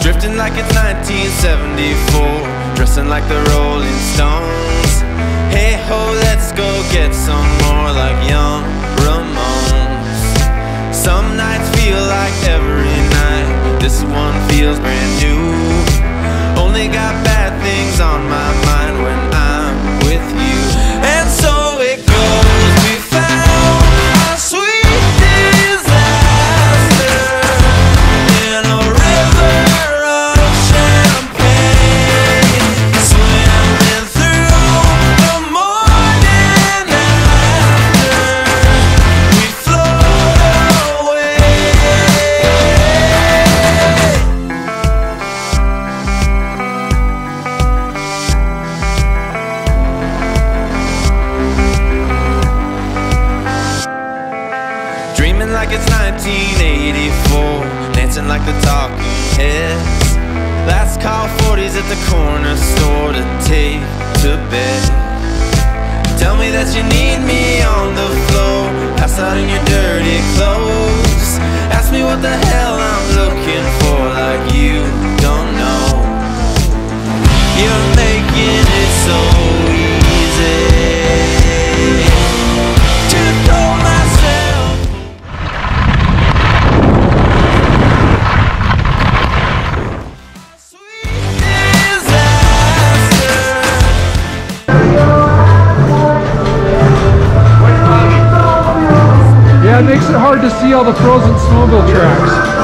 Drifting like it's 1974, dressing like the Rolling Stones. Hey ho, let's go get some more like young Ramones. Some nights feel like every night, this one feels brand new. Only got bad things on my mind when I'm with you. And so it goes, we found a sweet disaster in a river of champagne, swimming through the morning after we float away. Dreaming like it's 1984, dancing like the talking heads. Last call 40s at the corner store to take to bed. Tell me that you need me on the floor, pass out in your dirty clothes. Ask me what the hell I'm looking for, like you don't know. You're making it so easy to throw myself. Yeah, it makes it hard to see all the frozen snowmobile tracks.